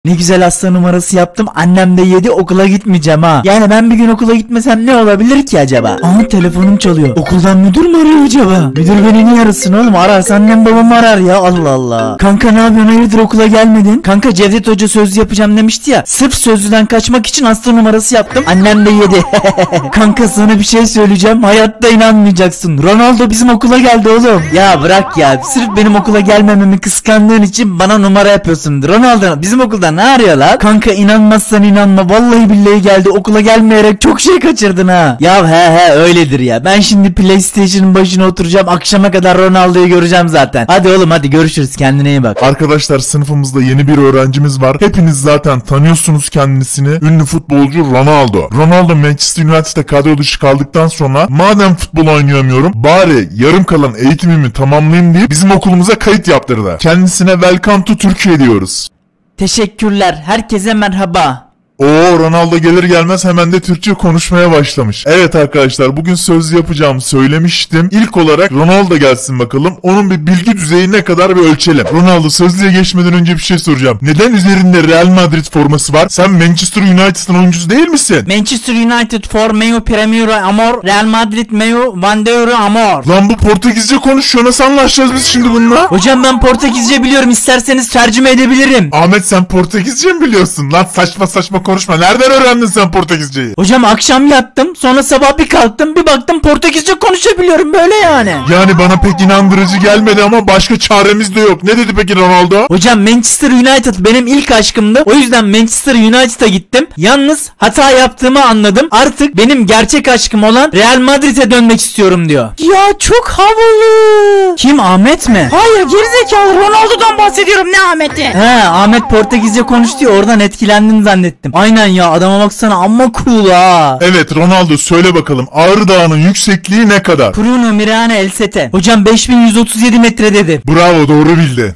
Ne güzel hasta numarası yaptım. Annem de yedi, okula gitmeyeceğim ha. Yani ben bir gün okula gitmesem ne olabilir ki acaba? Aa, telefonum çalıyor. Okuldan müdür mü arıyor acaba? Müdür beni niye arasın oğlum? Ararsa annem babam arar ya. Allah Allah. Kanka ne yapıyorsun? Hayırdır okula gelmedin? Kanka Cevdet Hoca sözlü yapacağım demişti ya. Sırf sözlüden kaçmak için hasta numarası yaptım. Annem de yedi. Kanka sana bir şey söyleyeceğim. Hayatta inanmayacaksın. Ronaldo bizim okula geldi oğlum. Ya bırak ya. Sırf benim okula gelmememi kıskandığın için bana numara yapıyorsun. Ronaldo bizim okulda ne arıyor lan? Kanka inanmazsan inanma. Vallahi billahi geldi. Okula gelmeyerek çok şey kaçırdın ha. Ya he öyledir ya. Ben şimdi PlayStation'ın başına oturacağım. Akşama kadar Ronaldo'yu göreceğim zaten. Hadi oğlum hadi görüşürüz. Kendine iyi bak. Arkadaşlar sınıfımızda yeni bir öğrencimiz var. Hepiniz zaten tanıyorsunuz kendisini. Ünlü futbolcu Ronaldo. Ronaldo Manchester United'da kadro dışı kaldıktan sonra madem futbol oynayamıyorum bari yarım kalan eğitimimi tamamlayayım diye bizim okulumuza kayıt yaptırdı. Kendisine welcome to Türkiye diyoruz. Teşekkürler. Herkese merhaba. Ronaldo gelir gelmez hemen de Türkçe konuşmaya başlamış. Evet arkadaşlar bugün söz yapacağımı söylemiştim. İlk olarak Ronaldo gelsin bakalım. Onun bir bilgi düzeyi ne kadar bir ölçelim. Ronaldo sözlüğe geçmeden önce bir şey soracağım. Neden üzerinde Real Madrid forması var? Sen Manchester United'ın oyuncusu değil misin? Manchester United for meu primero amor. Real Madrid meu bandero amor. Lan bu Portekizce konuşuyor. Nasıl anlaşacağız biz şimdi bununla? Hocam ben Portekizce biliyorum. İsterseniz tercüme edebilirim. Ahmet sen Portekizce mi biliyorsun? Lan saçma konuşma. Nereden öğrendin sen Portekizceyi? Hocam akşam yattım. Sonra sabah bir kalktım. Bir baktım Portekizce konuşabiliyorum. Böyle yani. Yani bana pek inandırıcı gelmedi ama başka çaremiz de yok. Ne dedi peki Ronaldo? Hocam Manchester United benim ilk aşkımdı. O yüzden Manchester United'a gittim. Yalnız hata yaptığımı anladım. Artık benim gerçek aşkım olan Real Madrid'e dönmek istiyorum diyor. Ya çok havalı. Kim, Ahmet mi? Hayır gerizekalı, Ronaldo'dan bahsediyorum, ne Ahmet'i? He, Ahmet Portekizce konuştu ya, oradan etkilendin zannettim. Aynen ya, adama baksana amma cool ha. Evet Ronaldo söyle bakalım Ağrı Dağı'nın yüksekliği ne kadar? Bruno Mirane Elsete. Hocam 5137 metre dedi. Bravo doğru bildi.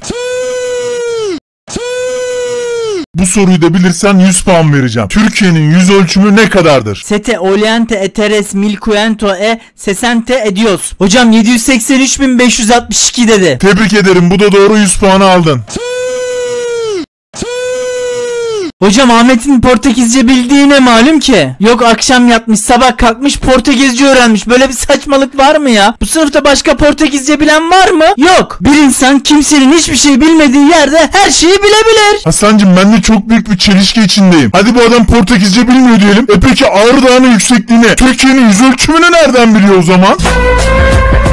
Bu soruyu da bilirsen 100 puan vereceğim. Türkiye'nin yüz ölçümü ne kadardır? Sete oliente eteres milcuento e sesente edios. Hocam 783.562 dedi. Tebrik ederim bu da doğru 100 puanı aldın. Hocam Ahmet'in Portekizce bildiğine malum ki. Yok akşam yatmış sabah kalkmış Portekizce öğrenmiş. Böyle bir saçmalık var mı ya? Bu sınıfta başka Portekizce bilen var mı? Yok. Bir insan kimsenin hiçbir şey bilmediği yerde her şeyi bilebilir. Hasancım ben de çok büyük bir çelişki içindeyim. Hadi bu adam Portekizce bilmiyor diyelim. Peki Ağrı Dağı'nın yüksekliğini, Türkiye'nin yüz ölçümünü nereden biliyor o zaman?